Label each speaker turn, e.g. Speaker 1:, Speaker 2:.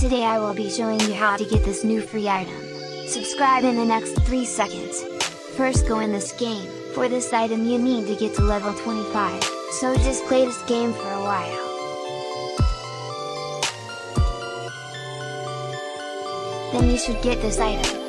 Speaker 1: Today I will be showing you how to get this new free item. Subscribe in the next 3 seconds. First go in this game. For this item you need to get to level 25, so just play this game for a while. Then you should get this item.